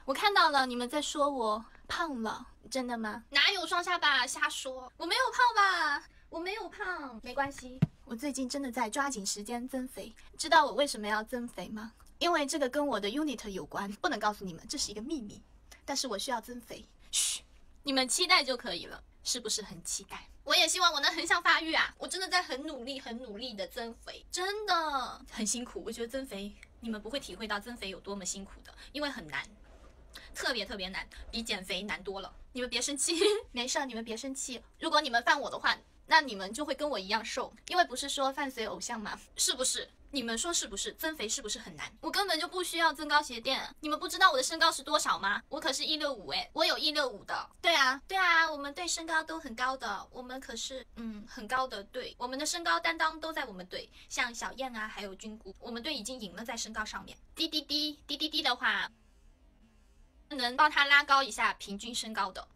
我看到了，你们在说我胖了，真的吗？哪有双下巴？瞎说！我没有胖吧？我没有胖，没关系。我最近真的在抓紧时间增肥，知道我为什么要增肥吗？因为这个跟我的 unit 有关，不能告诉你们，这是一个秘密。但是我需要增肥，嘘，你们期待就可以了，是不是很期待？我也希望我能横向发育啊！我真的在很努力的增肥，真的很辛苦。我觉得增肥，你们不会体会到增肥有多么辛苦的，因为很难。特别难，比减肥难多了。你们别生气，没事，你们别生气。如果你们犯我的话，那你们就会跟我一样瘦，因为不是说伴随偶像吗？是不是？你们说是不是？增肥是不是很难？我根本就不需要增高鞋垫。你们不知道我的身高是多少吗？我可是165哎，我有165的。对啊，我们队身高都很高的，我们可是很高的队。我们的身高担当都在我们队，像小燕啊，还有军姑，我们队已经赢了在身高上面。滴的话。能帮他拉高一下平均身高的，